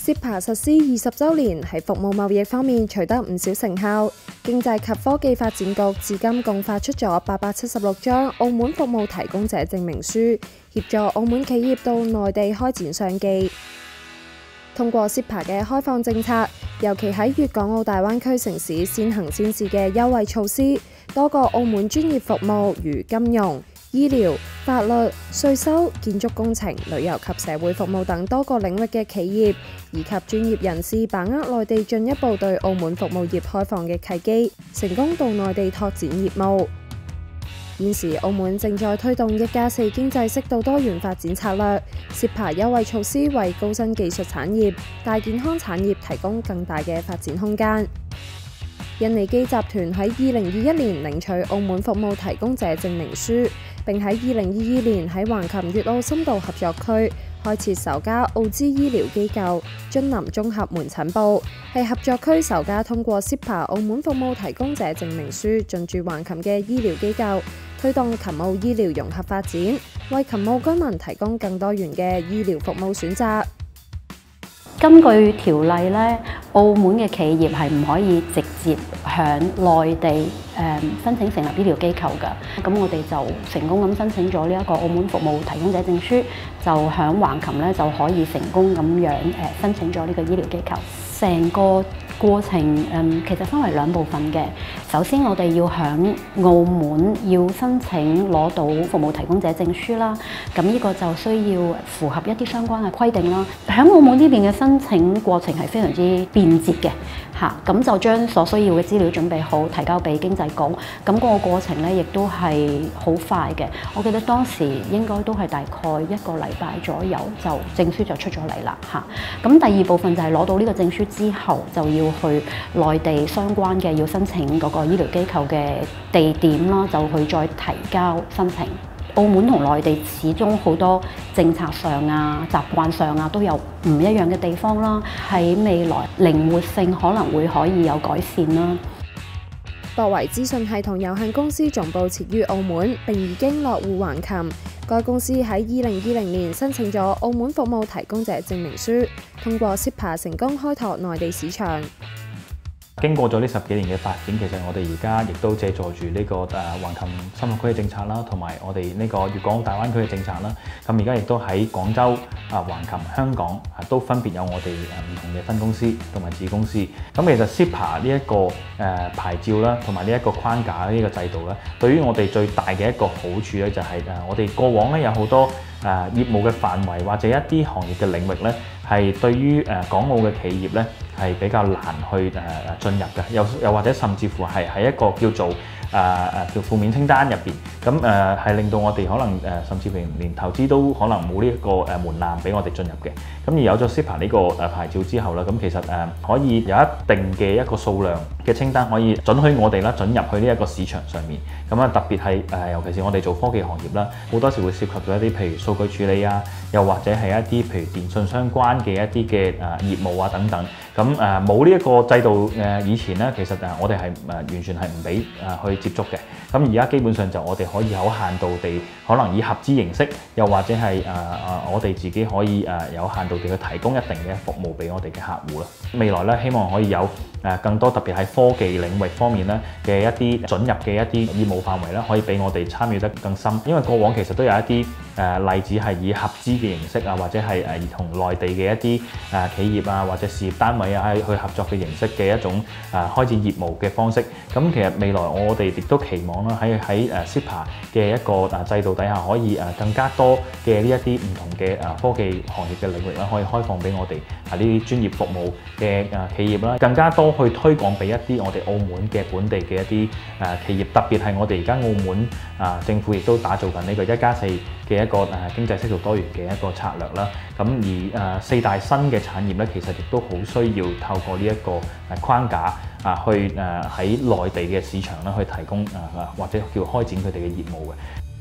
CEPA 實施20週年，喺服務貿易方面取得唔少成效。經濟及科技發展局至今共發出咗876張澳門服務提供者證明書，協助澳門企業到內地開展商機。通過 CEPA 嘅開放政策，尤其喺粵港澳大灣區城市先行先試嘅優惠措施，多個澳門專業服務如金融、醫療、法律、稅收、建築工程、旅遊及社會服務等多個領域嘅企業以及專業人士，把握內地進一步對澳門服務業開放嘅契機，成功到內地拓展業務。現時澳門正在推動1+4經濟適度多元發展策略 ，CEPA 優惠措施為高新技術產業、大健康產業提供更大嘅發展空間。印尼基集團喺2021年領取澳門服務提供者證明書，並喺2022年喺橫琴粵澳深度合作區開設首家澳資醫療機構津林綜合門診部，係合作區首家通過 CEPA 澳門服務提供者證明書進駐橫琴嘅醫療機構，推動琴澳醫療融合發展，為琴澳居民提供更多元嘅醫療服務選擇。 根據條例咧，澳門嘅企業係唔可以直接向內地申請成立醫療機構㗎。咁我哋就成功咁申請咗呢一個澳門服務提供者證書，就響橫琴咧就可以成功咁樣申請咗呢個醫療機構。成個過程其實分為兩部分嘅。首先我哋要響澳門要申請攞到服務提供者證書啦，咁呢個就需要符合一啲相關嘅規定啦。響澳門呢邊嘅申請過程係非常之便捷嘅嚇，咁就將所需要嘅資料準備好，提交俾經濟局。咁嗰個過程咧亦都係好快嘅。我記得當時應該都係大概1個禮拜左右就證書就出咗嚟啦嚇。咁第二部分就係攞到呢個證書之後，就要去內地相關嘅要申請嗰個醫療機構嘅地點啦，就去再提交申請。澳門同內地始終好多政策上啊、習慣上啊都有唔一樣嘅地方啦，喺未來靈活性可以有改善啦。 博維資訊系統有限公司總部設於澳門，並已經落戶橫琴。該公司喺2020年申請咗澳門服務提供者證明書，通過 CEPA 成功開拓內地市場。 經過咗呢10幾年嘅發展，其實我哋而家亦都借助住呢個橫琴深合區嘅政策啦，同埋我哋呢個粵港澳大灣區嘅政策啦。咁而家亦都喺廣州、橫琴、香港都分別有我哋唔同嘅分公司同埋子公司。咁其實 CEPA 呢一個牌照啦，同埋呢一個框架呢個制度咧，對於我哋最大嘅一個好處咧，就係我哋過往咧有好多業務嘅範圍或者一啲行業嘅領域咧，係對於港澳嘅企業咧係比較難去進入嘅，又或者甚至乎係喺一個叫做叫負面清單入邊，咁係令到我哋可能甚至乎連投資都可能冇呢一個門檻俾我哋進入嘅。咁而有咗 CEPA 呢個牌照之後啦，咁其實可以有一定嘅一個數量嘅清單可以准許我哋啦進入去呢一個市場上面。咁特別係尤其是我哋做科技行業啦，好多時會涉及到一啲譬如數據處理啊，又或者係一啲譬如電信相關嘅一啲嘅業務啊等等。咁冇呢一個制度以前咧，其實我哋係完全係唔俾去接觸嘅。咁而家基本上就我哋可以有限度地，可能以合資形式，又或者係我哋自己可以有限度地去提供一定嘅服務俾我哋嘅客戶啦。未來咧，希望可以有更多特別喺科技領域方面咧嘅一啲准入嘅一啲業務範圍咧，可以俾我哋參與得更深。因為過往其實都有一啲例子係以合資嘅形式啊，或者係同內地嘅一啲企業啊或者事業單位啊去合作嘅形式嘅一種開展業務嘅方式。咁其實未來我哋亦都期望啦喺CEPA 嘅一個制度底下，可以更加多嘅呢一啲唔同嘅科技行業嘅領域啦，可以開放俾我哋呢啲專業服務嘅企業啦，更加多去推廣俾一啲我哋澳門嘅本地嘅一啲企業，特別係我哋而家澳門政府亦都打造緊呢個1+4嘅一個經濟適度多元嘅一個策略啦。咁而4大新嘅產業咧，其實亦都好需要透過呢一個框架去喺內地嘅市場啦，去提供或者叫開展佢哋嘅業務嘅。